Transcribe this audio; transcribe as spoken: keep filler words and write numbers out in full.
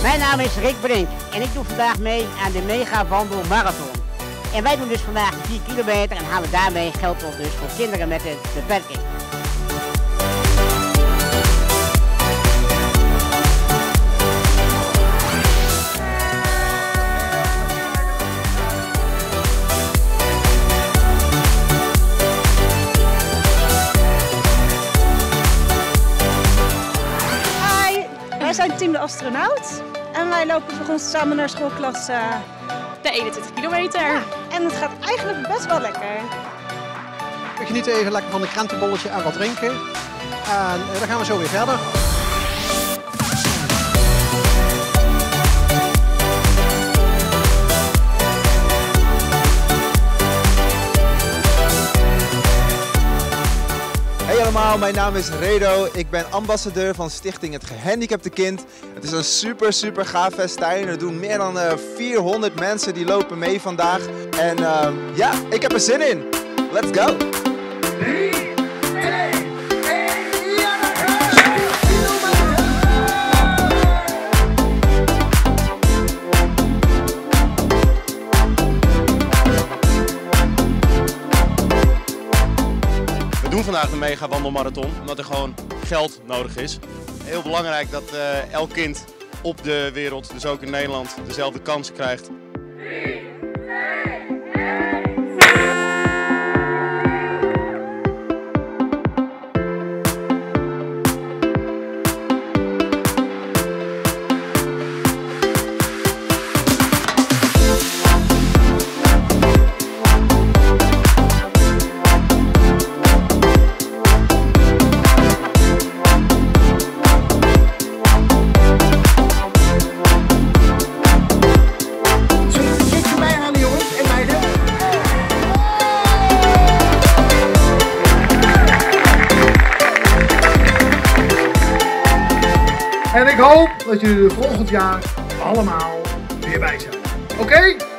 Mijn naam is Rick Brink en ik doe vandaag mee aan de Mega Wandel Marathon. En wij doen dus vandaag vier kilometer en halen daarmee geld op dus voor kinderen met een beperking. Wij zijn Team de Astronaut en wij lopen voor ons samen naar schoolklas uh, de eenentwintig kilometer. Ja, en het gaat eigenlijk best wel lekker. We genieten even lekker van een krentenbolletje en wat drinken. En uh, dan gaan we zo weer verder. Hey allemaal, mijn naam is Redo. Ik ben ambassadeur van Stichting Het Gehandicapte Kind. Het is een super super gaaf festijn. Er doen meer dan uh, vierhonderd mensen die lopen mee vandaag. En uh, ja, ik heb er zin in. Let's go! We doen vandaag de Mega Wandelmarathon omdat er gewoon geld nodig is. Heel belangrijk dat uh, elk kind op de wereld, dus ook in Nederland, dezelfde kansen krijgt. En ik hoop dat jullie er volgend jaar allemaal weer bij zijn. Oké? Okay?